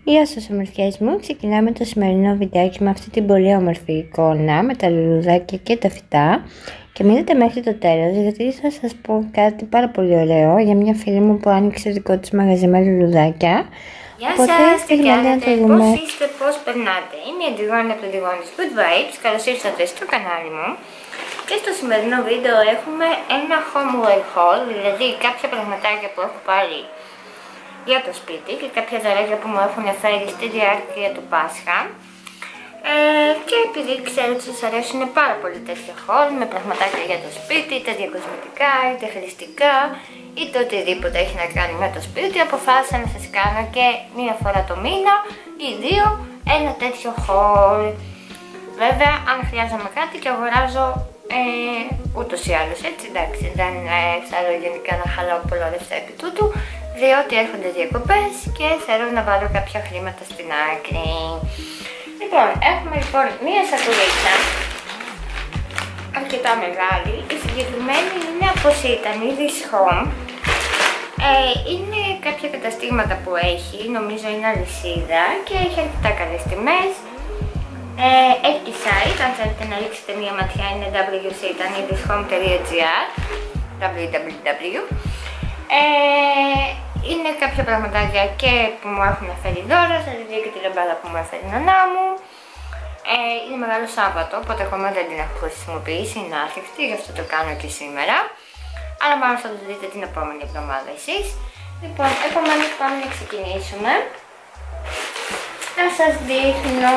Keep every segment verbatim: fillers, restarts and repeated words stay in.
Γεια σας ομορφιές μου, ξεκινάμε το σημερινό βιντεάκι με αυτή την πολύ όμορφη εικόνα με τα λουλουδάκια και τα φυτά και μείνετε μέχρι το τέλος γιατί θα σας πω κάτι πάρα πολύ ωραίο για μια φίλη μου που άνοιξε δικό της μαγαζί με λουλουδάκια. Γεια σας, τι κάνετε, πώς είστε, πώς περνάτε? Είμαι η Αντιγόνη από το Αντιγόνης Good Vibes, καλώς ήρθατε στο κανάλι μου. Και στο σημερινό βίντεο έχουμε ένα homeware haul, δηλαδή κάποια πραγματάκια που έχω πάρει για το σπίτι και κάποια δωράκια που μου έχουν φέρει στη διάρκεια του Πάσχα. Ε, και επειδή ξέρω ότι σας αρέσουν πάρα πολύ τέτοια haul με πραγματάκια για το σπίτι, είτε διακοσμητικά, είτε χρηστικά, είτε οτιδήποτε έχει να κάνει με το σπίτι, αποφάσισα να σας κάνω και μία φορά το μήνα ή δύο ένα τέτοιο haul. Βέβαια, αν χρειάζομαι κάτι και αγοράζω ε, ούτως ή άλλως, έτσι, εντάξει, δεν ε, θέλω γενικά να χαλάω πολλά λεφτά επί τούτου, διότι έρχονται διακοπές και θέλω να βάλω κάποια χρήματα στην άκρη. Λοιπόν, έχουμε λοιπόν μία σακουλίτσα αρκετά μεγάλη. Η συγκεκριμένη είναι από Σιτανίδης Home. Ε, είναι κάποια καταστήματα που έχει, νομίζω είναι αλυσίδα και έχει αρκετά καλές τιμές. Ε, έχει τη site, αν θέλετε να ρίξετε μία ματιά, είναι double-u double-u double-u τελεία sitanidishome τελεία gr double-u double-u double-u. Ε, είναι κάποια πραγματάκια και που μου έχουν φέρει δώρα, θα δείτε και τη λαμπάδα που μου έφερε η νανά μου. Ε, είναι Μεγάλο Σάββατο, οπότε ακόμα δεν την έχω χρησιμοποιήσει, είναι άθικτη, γι' αυτό το κάνω και σήμερα. Αλλά μάλλον θα το δείτε την επόμενη εβδομάδα εσείς. Λοιπόν, επομένως πάμε να ξεκινήσουμε. Να σας δείχνω.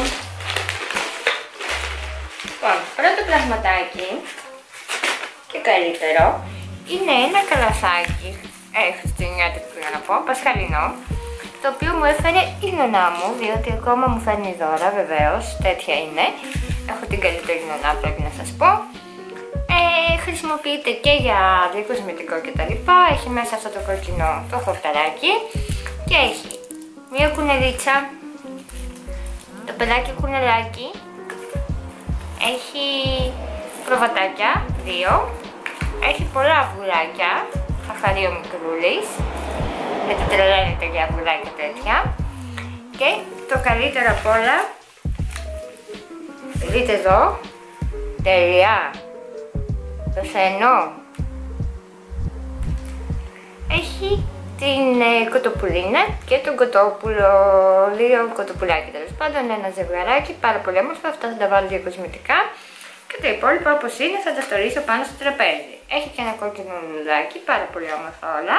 Λοιπόν, πρώτο πραγματάκι και καλύτερο είναι ένα καλαθάκι, ε, χριστουγεννιάτικο για να πω, πασχαλινό, το οποίο μου έφερε η νονά μου, διότι ακόμα μου φέρνει δώρα, βεβαίως, τέτοια είναι. Έχω την καλύτερη νονά, πρέπει να σας πω. Ε, χρησιμοποιείται και για διακοσμητικό κτλ. Έχει μέσα αυτό το κόκκινο το χορταράκι και έχει μία κουνελίτσα, το παιδάκι κουνελάκι, έχει προβατάκια, δύο, έχει πολλά αυγουλάκια, θα χαρεί ο μικρούλης, γιατί τρελαίνεται για αυγουλάκια τέτοια. Και το καλύτερο απ' όλα, δείτε εδώ, τέλεια, το σενό. Έχει την ε, κοτοπουλίνα και τον κοτόπουλο, δύο κοτοπουλάκι τέλος πάντων, ένα ζευγαράκι, πάρα πολύ όμορφα, αυτά θα τα βάλω διακοσμητικά. Και τα υπόλοιπα όπως είναι θα τα στορίσω πάνω στο τραπέζι. Έχει και ένα κόκκινο λουλουδάκι, πάρα πολύ όμορφα όλα.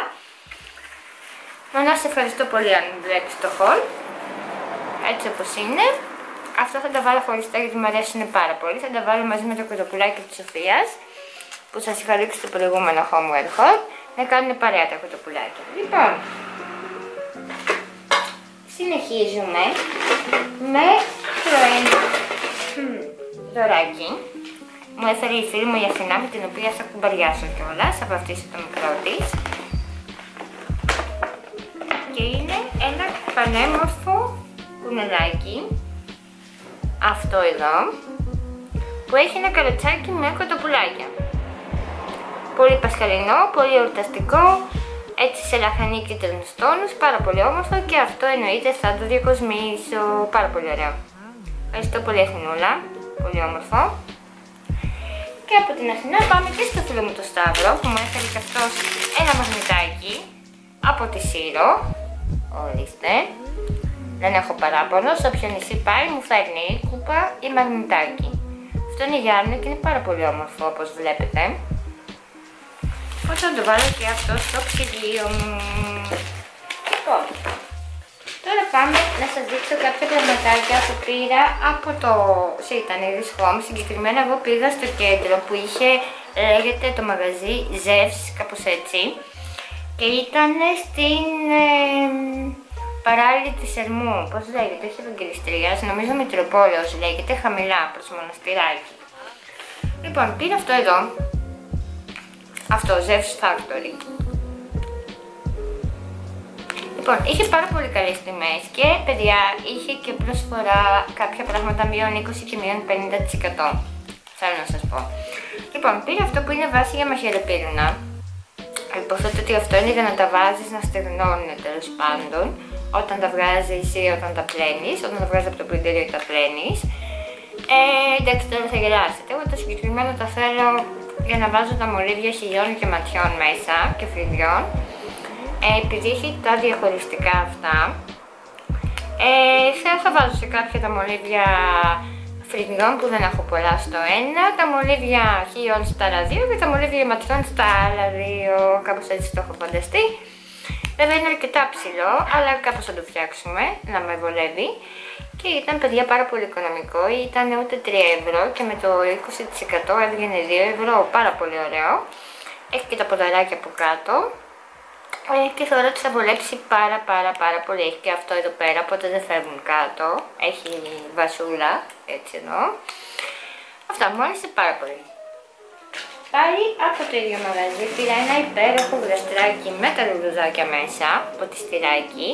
Να σε ευχαριστώ πολύ αν βλέπεις το haul, έτσι όπως είναι. Αυτό θα τα βάλω χωριστά γιατί μου αρέσουν πάρα πολύ. Θα τα βάλω μαζί με το κοτοπουλάκι της Σοφίας που σας είχα ρίξει το προηγούμενο homeware haul, να κάνουν παρέα τα κοτοπουλάκια. Λοιπόν, συνεχίζουμε με το ένα δωράκι. Μου έφερε η φίλη μου η Αθηνά, με την οποία θα κουμπαριάσω κιόλας, θα βαφτίσω το μικρό της. Και είναι ένα πανέμορφο κουνελάκι, αυτό εδώ, που έχει ένα καροτσάκι με κοτοπουλάκια. Πολύ πασχαλινό, πολύ εορταστικό, έτσι σε λαχανί κίτρινους τόνους, πάρα πολύ όμορφο και αυτό εννοείται θα το διακοσμήσω, πάρα πολύ ωραίο. Ευχαριστώ πολύ Αθηνούλα, πολύ όμορφο. Και από την Αθηνά πάμε και στο φίλο μου το Σταύρο που μου έφερε και αυτός ένα μαγνητάκι από τη Σύρο. Ορίστε, δεν έχω παράπονο, σε όποιο νησί πάει μου φέρνει κούπα ή μαγνητάκι. Αυτό είναι γυάλινο και είναι πάρα πολύ όμορφο όπως βλέπετε. Οπότε θα το βάλω και αυτό στο ψυγείο μου. Λοιπόν, τώρα πάμε να σας δείξω κάποια πραγματάκια που πήρα από το Σιτανίδης Home. Συγκεκριμένα εγώ πήγα στο κέντρο που είχε, λέγεται το μαγαζί Zevs, κάπως έτσι. Και ήταν στην ε, παράλη της Ερμού, πώς λέγεται, όχι Ευαγγελιστρίας, νομίζω Μητροπόλεως λέγεται, χαμηλά προς Μοναστηράκι. Λοιπόν, πήρα αυτό εδώ, αυτό, Zevs Factory. Λοιπόν, είχε πάρα πολύ καλές τιμές και παιδιά είχε και προσφορά κάποια πράγματα μείον είκοσι και μείον πενήντα τοις εκατό. Θέλω να σας πω. Λοιπόν, πήρα αυτό που είναι βάση για μαχαιροπύρουνα. Υποθέτω ότι αυτό είναι για να τα βάζεις να στεγνώνουν τέλος πάντων. όταν τα βγάζεις ή όταν τα πλένεις, όταν τα βγάζεις από το πλυντήριο και τα πλένεις. Ε, εντάξει, τώρα θα γελάσετε. Εγώ το συγκεκριμένο τα θέλω για να βάζω τα μολύβια χιλιών και ματιών μέσα και φρυδιών. Ε, επειδή έχει τα διαχωριστικά αυτά, ε, θα, θα βάζω σε κάποια τα μολύβια φρυδιών που δεν έχω πολλά στο ένα, τα μολύβια χιλιών στα άλλα δύο και τα μολύβια ματιών στα άλλα δύο. Κάπως έτσι το έχω φανταστεί. Βέβαια είναι αρκετά ψηλό, αλλά κάπως θα το φτιάξουμε να με βολεύει. Και ήταν, παιδιά, πάρα πολύ οικονομικό, ήταν ούτε τρία ευρώ και με το είκοσι τοις εκατό έβγαινε δύο ευρώ, πάρα πολύ ωραίο. Έχει και τα ποδαράκια από κάτω ε, και θεωρώ ότι θα βολέψει πάρα πάρα πάρα πολύ. Έχει και αυτό εδώ πέρα, οπότε δεν φεύγουν κάτω, έχει βασούλα, έτσι εννοώ. Αυτά, μου άρεσε πάρα πολύ. Πάλι από το ίδιο μαγαζί πήρα ένα υπέροχο γλαστράκι με τα λουλουδάκια μέσα, ποτιστηράκι.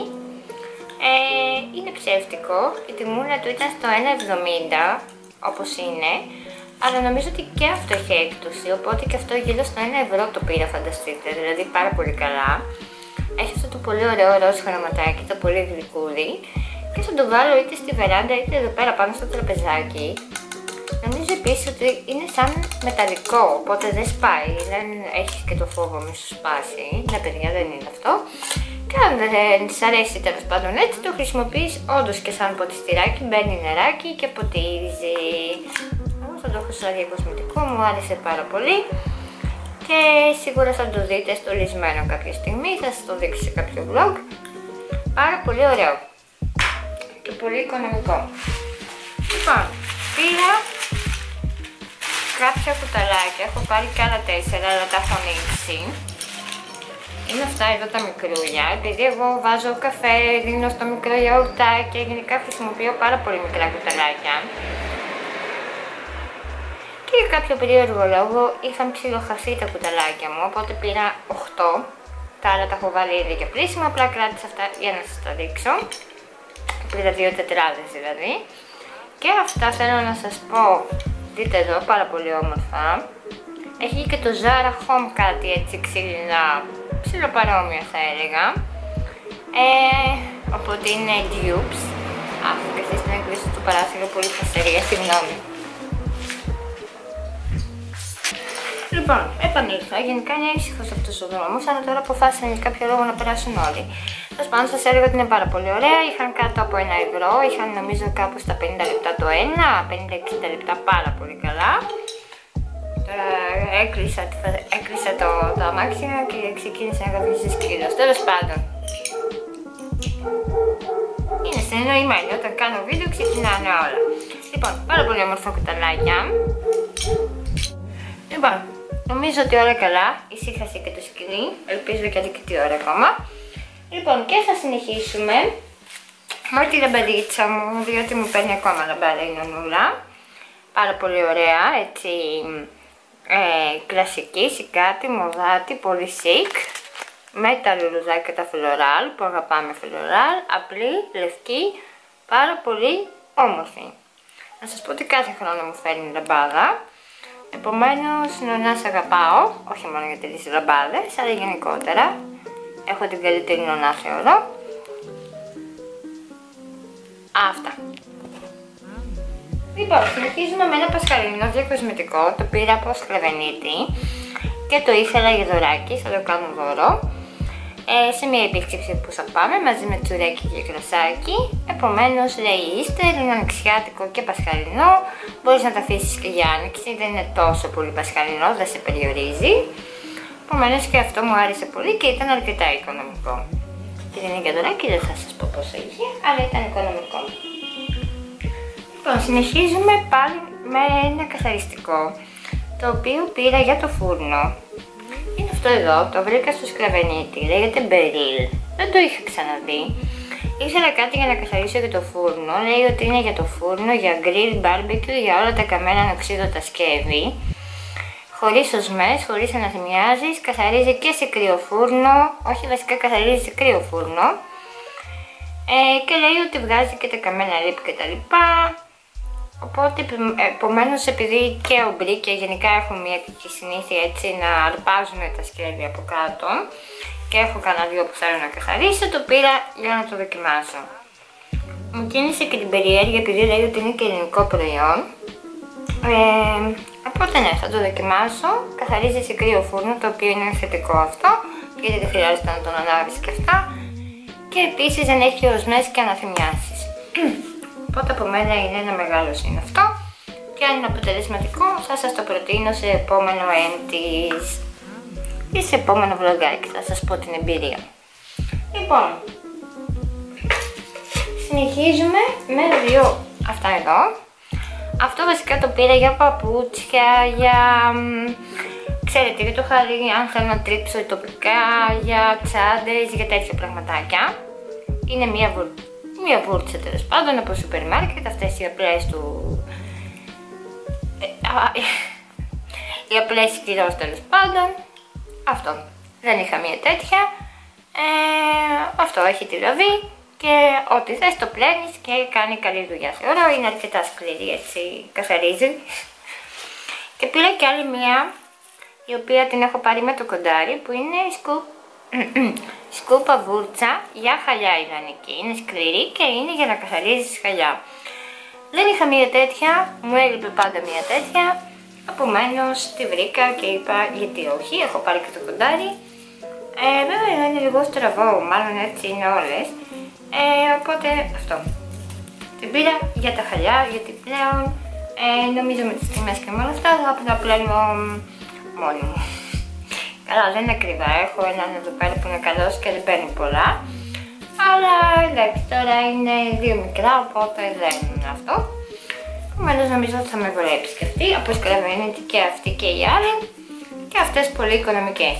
Ε, είναι ψεύτικο, η τιμούλα του ήταν στο ένα εβδομήντα όπως είναι, αλλά νομίζω ότι και αυτό έχει έκπτωση, οπότε και αυτό γύρω στο ένα ευρώ το πήρα, φανταστείτε, δηλαδή πάρα πολύ καλά. Έχει αυτό το πολύ ωραίο ροζ χρωματάκι, το πολύ γλυκούλι, και θα το βάλω είτε στη βεράντα είτε εδώ πέρα πάνω στο τραπεζάκι. Νομίζω επίσης ότι είναι σαν μεταλλικό, οπότε δεν σπάει, δεν έχει και το φόβο μη σου σπάσει. Ναι, παιδιά, δεν είναι αυτό. Και αν δεν σ' αρέσει τέλος πάντων έτσι, το χρησιμοποιείς όντως και σαν ποτιστηράκι, μπαίνει νεράκι και ποτίζει. Εγώ θα το έχω σαν διακοσμητικό, μου άρεσε πάρα πολύ και σίγουρα θα το δείτε στολισμένο κάποια στιγμή, θα σας το δείξω σε κάποιο vlog. Πάρα πολύ ωραίο και πολύ οικονομικό. Λοιπόν, πήρα κάποια κουταλάκια, έχω πάρει και άλλα τέσσερα, αλλά τα έχω ανοίξει. Είναι αυτά εδώ τα μικρούλια, επειδή εγώ βάζω καφέ, δίνω στο μικρό γιαουρτάκι και γενικά χρησιμοποιώ πάρα πολύ μικρά κουταλάκια. Και για κάποιο περίεργο λόγο είχαν ψιλοχαθεί τα κουταλάκια μου, οπότε πήρα οκτώ. Τα άλλα τα έχω βάλει ήδη για πλήσιμο, απλά κράτησα αυτά για να σας τα δείξω. Πήρα δύο τετράδες δηλαδή. Και αυτά θέλω να σας πω, δείτε εδώ, πάρα πολύ όμορφα. Έχει και το Zara Home κάτι έτσι ξύλινα, ψιλοπαρόμοια θα έλεγα. Ε, οπότε είναι dupes. Αχ, και εσείς την έκδοση του παράθυρο πολύ φασαρία, συγγνώμη. Λοιπόν, επανήλθα. Γενικά είναι ήσυχος αυτός ο δρόμος, αλλά τώρα αποφάσισαν για κάποιο λόγο να περάσουν όλοι. Τέλος πάντων, σας έλεγα ότι είναι πάρα πολύ ωραία. Είχαν κάτω από ένα ευρώ, είχαν νομίζω κάπου στα πενήντα λεπτά το ένα, πενήντα με εξήντα λεπτά, πάρα πολύ καλά. Τώρα έκλεισα, έκλεισα το, το αμάξι και ξεκίνησε να καθίσει σκύλος. Τέλος πάντων, είναι συνεννοημένοι. Όταν κάνω βίντεο ξεκινάνε όλα. Λοιπόν, πάρα πολύ όμορφα κουταλάκια. Λοιπόν, νομίζω ότι όλα καλά. Ησύχασε και το σκυλί. Ελπίζω και αρκετή ώρα ακόμα. Λοιπόν, και θα συνεχίσουμε με τη λαμπαδίτσα μου, διότι μου παίρνει ακόμα λαμπάδα η νονούλα. Πάρα πολύ ωραία, έτσι. Ε, κλασική, σικάτη, μοδάτη, πολύ chic, με τα λουλουδάκια και τα φλωράλ που αγαπάμε φλωράλ, απλή, λευκή, πάρα πολύ όμορφη. Να σας πω ότι κάθε χρόνο μου φέρνει λαμπάδα, επομένως νονά σ' αγαπάω, όχι μόνο για τις λαμπάδες, αλλά γενικότερα. Έχω την καλύτερη νονά θεωρώ. Αυτά. Λοιπόν, συνεχίζουμε με ένα πασχαλινό διακοσμητικό, το πήρα από Σκλαβενίτη και το ήθελα για δωράκι, θα το κάνω δώρο. Ε, σε μια επίσκεψη που θα πάμε μαζί με τσουρέκι και κρασάκι. Επομένως λέει Easter, είναι ανοιξιάτικο και πασχαλινό, μπορείς να τα αφήσεις και για άνοιξη, δεν είναι τόσο πολύ πασχαλινό, δεν σε περιορίζει. Επομένως και αυτό μου άρεσε πολύ και ήταν αρκετά οικονομικό. Και δεν είναι για δωράκι, δεν θα σας πω πόσο είχε, αλλά ήταν οικονομικό. Λοιπόν, συνεχίζουμε πάλι με ένα καθαριστικό, το οποίο πήρα για το φούρνο. Είναι αυτό εδώ, το βρήκα στο Σκλαβενίτη, λέγεται Beryl, δεν το είχα ξαναδεί. Ήθελα κάτι για να καθαρίσω για το φούρνο, λέει ότι είναι για το φούρνο, για grill, barbecue, για όλα τα καμένα ανοξίδωτα σκεύη. Χωρίς οσμές, χωρίς να θυμιάζεις, καθαρίζει και σε κρύο φούρνο, όχι βασικά καθαρίζει σε κρύο φούρνο. Ε, και λέει ότι βγάζει και τα καμένα λίπη και τα λοιπά. Οπότε, επομένως, επειδή και ο Μπρί και γενικά έχουν μια κακή συνήθεια έτσι να αρπάζουν τα σκεύη από κάτω, και έχω κανένα δύο που θέλω να καθαρίσω, το πήρα για να το δοκιμάσω. Μου κίνησε και την περιέργεια επειδή λέει ότι είναι και ελληνικό προϊόν. Ε, οπότε ναι, θα το δοκιμάσω. Καθαρίζει σε κρύο φούρνο, το οποίο είναι θετικό αυτό, γιατί δεν χρειάζεται να τον ανάβεις και αυτά. Και επίσης δεν έχει οσμές και αναθυμιάσεις. Οπότε από μένα είναι ένα μεγάλο συν αυτό. Και αν είναι αποτελεσματικό θα σας το προτείνω σε επόμενο έμπτης ή σε επόμενο vlogάκι, θα σας πω την εμπειρία. Λοιπόν, συνεχίζουμε με δύο αυτά εδώ. Αυτό βασικά το πήρα για παπούτσια, για, ξέρετε, για το χαλί, αν θέλω να τρίψω τοπικά, για τσάντες, για τέτοια πραγματάκια. Είναι μια, βουρ... μια βούρτσα τέλος πάντων από σούπερ μάρκετ, αυτές οι απλές του... οι απλές σκληρός τέλος πάντων. Αυτό, δεν είχα μια τέτοια. Ε, αυτό έχει τη λαβή και ό,τι θες το πλένεις και κάνει καλή δουλειά. Θεωρώ είναι αρκετά σκληρή, έτσι καθαρίζει. Και πήρα και άλλη μία, η οποία την έχω πάρει με το κοντάρι, που είναι σκου... σκούπα βούρτσα για χαλιά ιδανική. Είναι σκληρή και είναι για να καθαρίζεις χαλιά. Δεν είχα μία τέτοια, μου έλειπε πάντα μία τέτοια. Επομένως τη βρήκα και είπα γιατί όχι, έχω πάρει και το κοντάρι. Ε, βέβαια είναι λίγο στραβό, μάλλον έτσι είναι όλες. Ε, οπότε αυτό. Την πήρα για τα χαλιά, γιατί πλέον ε, νομίζω με τις τιμές και με όλα αυτά θα τα πλένω μόνη μου. Καλά, δεν είναι ακριβά, έχω έναν εδώ πέρα που είναι καλός και δεν παίρνει πολλά. Αλλά εντάξει, τώρα είναι δύο μικρά, οπότε δεν είναι αυτό. Επομένως νομίζω ότι θα με βολέψει και αυτή, όπως καταλαβαίνετε και αυτή και οι άλλοι. Και αυτές πολύ οικονομικές.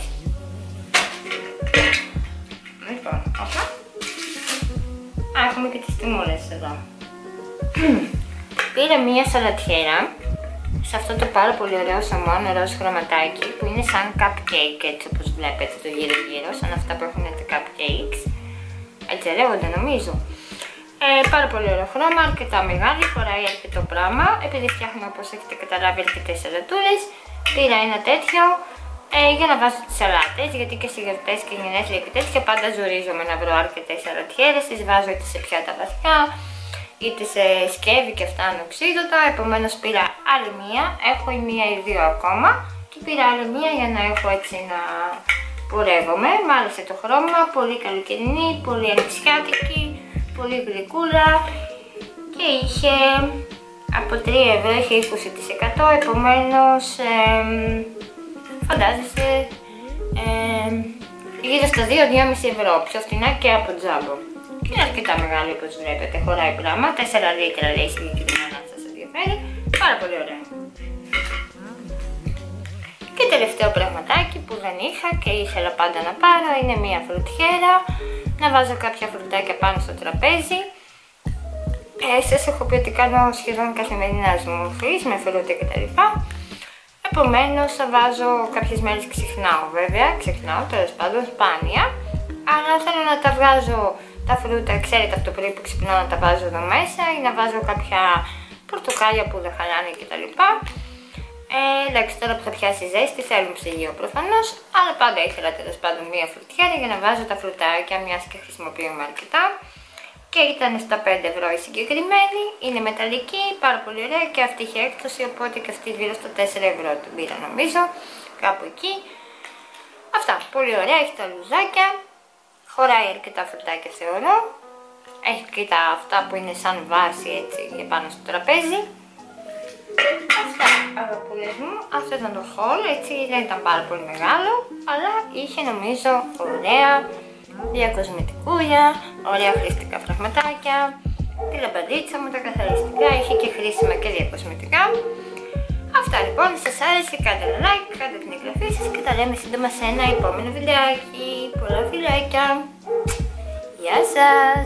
Λοιπόν, όπα. Α, έχουμε και τις τιμούλες εδώ. Πήρα μία σαλατιέρα σε αυτό το πάρα πολύ ωραίο σαμόν ροζ χρωματάκι που είναι σαν cupcake, έτσι όπως βλέπετε το γύρω γύρω, σαν αυτά που έχουν τα cupcakes. Έτσι λέγονται νομίζω. Ε, πάρα πολύ ωραίο χρώμα, αρκετά μεγάλη, φοράει αρκετό πράγμα. Επειδή φτιάχνω, όπως έχετε καταλάβει, αρκετές σαλατούλες, πήρα ένα τέτοιο ε, για να βάζω τις σαλάτες, γιατί και σε γιορτές και γενέθλια και τέτοια πάντα ζορίζομαι να βρω αρκετές σαλατιέρες, τις βάζω είτε σε πιάτα βαθιά, είτε σε σκεύη και αυτά ανοξίδωτα. Επομένως πήρα άλλη μία, έχω η μία ή δύο ακόμα και πήρα άλλη μία για να έχω έτσι να πορεύομαι. Μ' άρεσε το χρώμα, πολύ καλοκαιρινή, πολύ ανοιξιάτικη, πολύ γλυκούλα και είχε από τρία ευρώ, είχε είκοσι τοις εκατό, επομένως ε, φαντάζεστε ε, γύρω στα δύο με δυόμισι ευρώ, πιο φθηνά και από τζάμπο. Και είναι αρκετά μεγάλη όπως βλέπετε, χωράει πράγμα, τέσσερα λίτρα λέει συγκεκριμένα αν σας ενδιαφέρει, πάρα πολύ ωραία. Και τελευταίο πραγματάκι που δεν είχα και ήθελα πάντα να πάρω είναι μία φρουτιέρα, να βάζω κάποια φρουτάκια πάνω στο τραπέζι. Ε, σας έχω πει ότι κάνω σχεδόν καθημερινάς μορφής με φρούτα κτλ. Επομένως θα βάζω, κάποιες μέρες ξεχνάω βέβαια, ξεχνάω τέλος πάντων σπάνια, αλλά θέλω να τα βγάζω τα φρούτα, ξέρετε από το πρωί που ξυπνάω να τα βάζω εδώ μέσα ή να βάζω κάποια πορτοκάλια που δεν χαλάνε κτλ. Ε, εντάξει, τώρα που θα πιάσει ζέστη θέλουμε ψυγείο προφανώς, αλλά πάντα ήθελα τέλος πάντων μία φρουτιέρα για να βάζω τα φρουτάκια, μιας και χρησιμοποιούμε αρκετά. Και ήταν στα πέντε ευρώ η συγκεκριμένη, είναι μεταλλική, πάρα πολύ ωραία και αυτή είχε έκπτωση, οπότε και αυτή γύρω στα τέσσερα ευρώ την πήρα νομίζω, κάπου εκεί. Αυτά, πολύ ωραία, έχει τα λουζάκια, χωράει αρκετά φρουτάκια θεωρώ, έχει και τα αυτά που είναι σαν βάση έτσι για πάνω στο τραπέζι. Αυτά αγαπούλες μου, αυτό ήταν το haul, έτσι δεν ήταν πάρα πολύ μεγάλο, αλλά είχε νομίζω ωραία διακοσμητικούλια, ωραία χρηστικά πραγματάκια, τη λαμπαδίτσα μου, τα καθαριστικά, είχε και χρήσιμα και διακοσμητικά. Αυτά λοιπόν, σας άρεσε, κάντε ένα like, κάντε την εγγραφή σας και τα λέμε σύντομα σε ένα επόμενο βιντεάκι. Πολλά φιλάκια, γεια σας!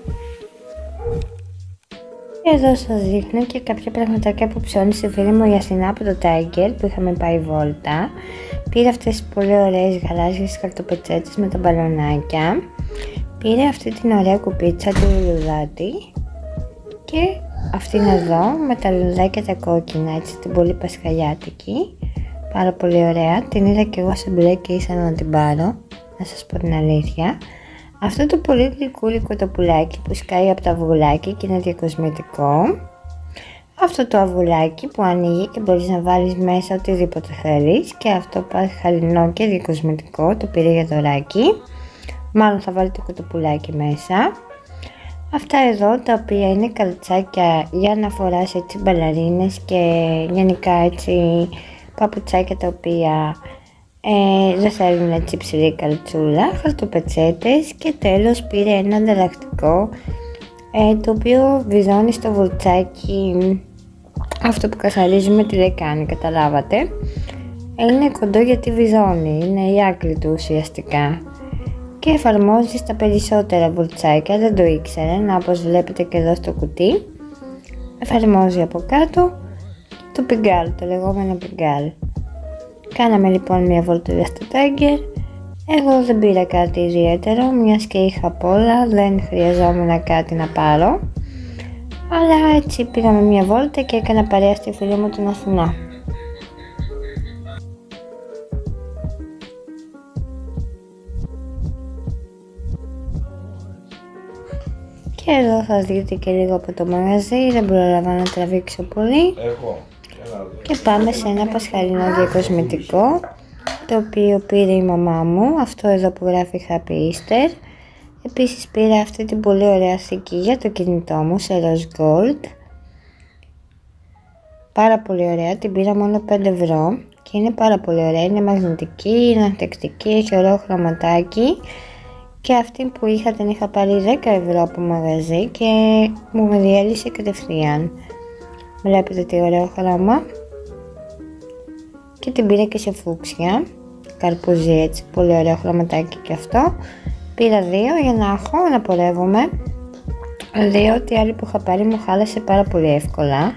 Εδώ σας δείχνω και κάποια πραγματάκια που ψώνισε η φίλη μου η Αθηνά από το Tiger που είχαμε πάει βόλτα. Πήρε αυτές τις πολύ ωραίες γαλάζιες χαρτοπετσέτες με τα μπαλονάκια. Πήρε αυτή την ωραία κουπίτσα του λουλουδάτη. Και αυτήν εδώ με τα λουλουδάκια τα κόκκινα, έτσι την πολύ πασχαλιάτικη. Πάρα πολύ ωραία, την είδα και εγώ σε μπλε και ήθελα να την πάρω. να σας πω την αλήθεια. Αυτό το πολύ γλυκούλικο το πουλάκι που σκάει από το αυγουλάκι και είναι διακοσμητικό. Αυτό το αυγουλάκι που ανοίγει και μπορείς να βάλεις μέσα οτιδήποτε θέλεις. Και αυτό πάλι χαλινό και διακοσμητικό, το πήρε για δωράκι. Μάλλον θα βάλει το κοτοπουλάκι μέσα. Αυτά εδώ τα οποία είναι καλτσάκια για να φοράς έτσι μπαλαρίνες και γενικά έτσι παπουτσάκια τα οποία ε, δεν θέλουν έτσι ψηλή καλτσούλα, χαρτοπετσέτες και τέλος πήρε ένα ανταλλακτικό ε, το οποίο βυζώνει στο βουλτσάκι αυτό που καθαρίζουμε τη λεκάνη, καταλάβατε. Είναι κοντό γιατί βυζώνει, είναι η άκρη του ουσιαστικά. Και εφαρμόζει στα περισσότερα βουλτσάκια, δεν το ήξερε, όπως βλέπετε και εδώ στο κουτί. Εφαρμόζει από κάτω το πιγκάλ, το λεγόμενο πιγκάλ. Κάναμε λοιπόν μια βολτούλα στο τάγκερ. Εγώ δεν πήρα κάτι ιδιαίτερο, μιας και είχα απ' όλα, δεν χρειαζόμουν κάτι να πάρω. Αλλά έτσι πήγαμε μια βόλτα και έκανα παρέα στη φίλη μου την Αθηνά. Και εδώ θα δείτε και λίγο από το μαγαζί, δεν πρόλαβα να τραβήξω πολύ. Εγώ. Και πάμε σε ένα πασχαλινό διακοσμητικό, το οποίο πήρε η μαμά μου, αυτό εδώ που γράφει Happy Easter. Επίσης πήρα αυτή την πολύ ωραία θήκη για το κινητό μου σε rose gold. Πάρα πολύ ωραία, την πήρα μόνο πέντε ευρώ και είναι πάρα πολύ ωραία, είναι μαγνητική, είναι ανθεκτική, έχει ωραίο χρωματάκι. Και αυτή που είχα την είχα πάρει δέκα ευρώ από μαγαζί και μου διέλυσε κατευθείαν. Βλέπετε τι ωραίο χρώμα. Και την πήρα και σε φούξια, καρπούζι έτσι, πολύ ωραίο χρωματάκι και αυτό. Πήρα δύο για να έχω να πορεύομαι, διότι άλλη που είχα πάρει μου χάλασε πάρα πολύ εύκολα.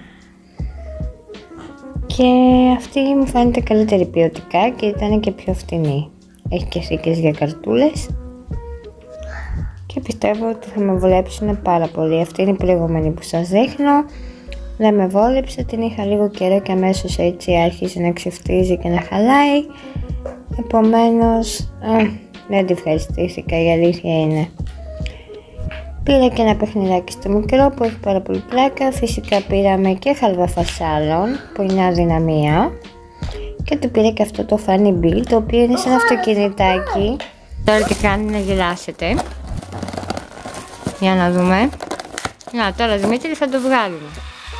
Και αυτή μου φαίνεται καλύτερη ποιοτικά και ήταν και πιο φτηνή. Έχει και θήκες για καρτούλες. Και πιστεύω ότι θα με βολέψουν πάρα πολύ. Αυτή είναι η προηγούμενη που σας δείχνω. Δεν με βόλεψε, την είχα λίγο καιρό και αμέσως έτσι άρχισε να ξεφτίζει και να χαλάει. Επομένως α, δεν τη ευχαριστήθηκα, η αλήθεια είναι. Πήρα και ένα παιχνιδάκι στο μικρό που έχει πάρα πολύ πλάκα. Φυσικά πήραμε και χαλβά φασάλων που είναι αδυναμία. Και του πήρα και αυτό το Funny Bill, το οποίο είναι σαν αυτοκινητάκι. Τώρα τι κάνει να γελάσετε. Για να δούμε. Να, τώρα Δημήτρη θα το βγάλουμε.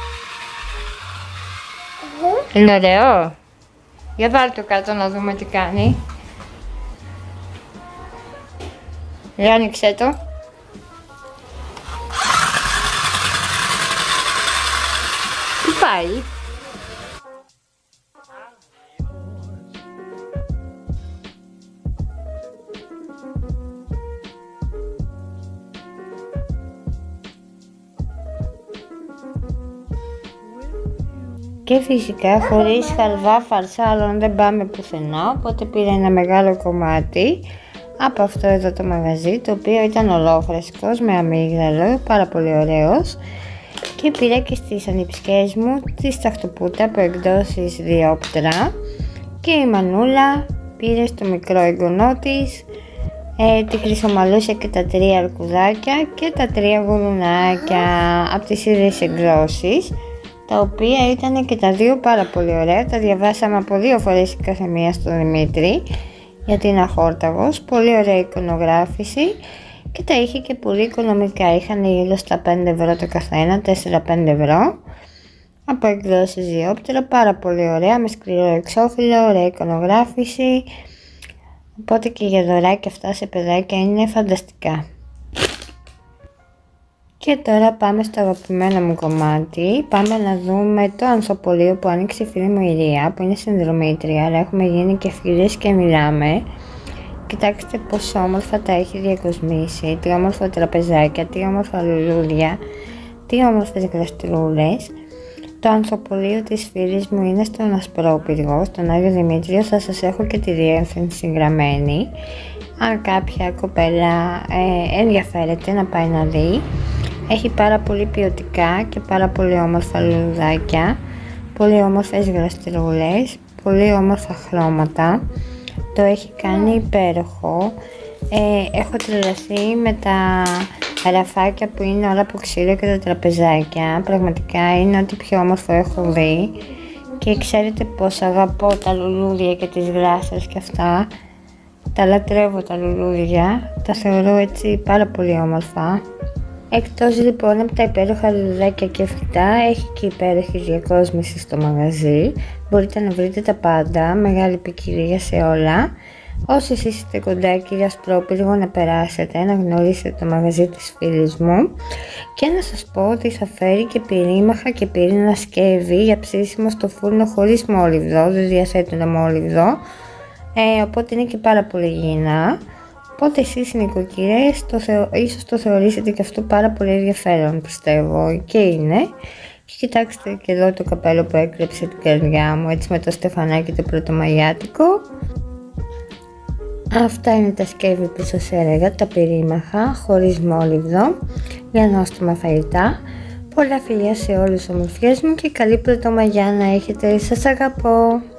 Είναι ωραίο. Για βάλτε το κάτω να δούμε τι κάνει. Για άνοιξε το. Τι πάει. Και φυσικά χωρίς χαλβά φαρσάλων δεν πάμε πουθενά, οπότε πήρα ένα μεγάλο κομμάτι από αυτό εδώ το μαγαζί, το οποίο ήταν ολόφρεσκος με αμύγδαλο, πάρα πολύ ωραίος. Και πήρα και στις ανιψιές μου τη σταχτοπούτα από εκδόσεις Διόπτρα και η Μανούλα πήρε στο μικρό εγγονό της ε, τη χρυσομαλούσια και τα τρία αρκουδάκια και τα τρία γουρουνάκια από τις ίδιες εκδόσεις, τα οποία ήταν και τα δύο πάρα πολύ ωραία. Τα διαβάσαμε από δύο φορές η κάθε μία στο Δημήτρη, γιατί είναι αχόρταγος, πολύ ωραία εικονογράφηση και τα είχε και πολύ οικονομικά. Είχαν γύρω στα πέντε ευρώ το καθένα, τέσσερα πέντε ευρώ, από εκδόσεις Διόπτρα, πάρα πολύ ωραία, με σκληρό εξώφυλλο, ωραία εικονογράφηση, οπότε και για δωράκια αυτά σε παιδάκια είναι φανταστικά. Και τώρα πάμε στο αγαπημένο μου κομμάτι, πάμε να δούμε το ανθοπολείο που άνοιξε η φίλη μου η Ρία, που είναι συνδρομήτρια, αλλά έχουμε γίνει και φίλες και μιλάμε. Κοιτάξτε πόσο όμορφα τα έχει διακοσμήσει, τι όμορφα τραπεζάκια, τι όμορφα λουλούδια, τι όμορφες γλαστρούλες. Το ανθοπολείο της φίλης μου είναι στον Ασπρόπυργο, στον Άγιο Δημήτριο, θα σας έχω και τη διεύθυνση γραμμένη. Αν κάποια κοπέλα ε, ενδιαφέρεται να πάει να δει. Έχει πάρα πολύ ποιοτικά και πάρα πολύ όμορφα λουλουδάκια, πολύ όμορφες γλαστρούλες, πολύ όμορφα χρώματα. Το έχει κάνει υπέροχο. Ε, έχω τρελαθεί με τα ραφάκια που είναι όλα από ξύλο και τα τραπεζάκια. Πραγματικά είναι ό,τι πιο όμορφο έχω δει. Και ξέρετε πως αγαπώ τα λουλούδια και τις γλάστρες και αυτά. Τα λατρεύω τα λουλούδια, τα θεωρώ έτσι πάρα πολύ όμορφα. Εκτός λοιπόν από τα υπέροχα λουλουδάκια και φυτά, έχει και υπέροχη διακόσμηση στο μαγαζί. Μπορείτε να βρείτε τα πάντα, μεγάλη ποικιλία σε όλα. Όσοι εσείς είστε κοντά, κυρία Σπρόπυργο, να περάσετε, να γνωρίσετε το μαγαζί της φίλης μου. Και να σας πω ότι θα φέρει και πυρήμαχα και πυρήνα σκεύη για ψήσιμο στο φούρνο χωρίς μόλιβδο, δεν διαθέτουν μόλιβδο. Ε, οπότε είναι και πάρα πολύ υγιεινά. Οπότε εσείς οι νοικοκυρές το θεω... ίσως το θεωρήσετε και αυτό πάρα πολύ ενδιαφέρον, πιστεύω, και είναι. Και κοιτάξτε και εδώ το καπέλο που έκλεψε την καρδιά μου, έτσι με το στεφανάκι το πρωτομαγιάτικο. Αυτά είναι τα σκεύη που σας έλεγα, τα πυρήμαχα, χωρίς μόλιβδο, για νόστιμα φαγητά. Πολλά φιλιά σε όλους ομορφιές μου και καλή πρωτομαγιά να έχετε, σας αγαπώ!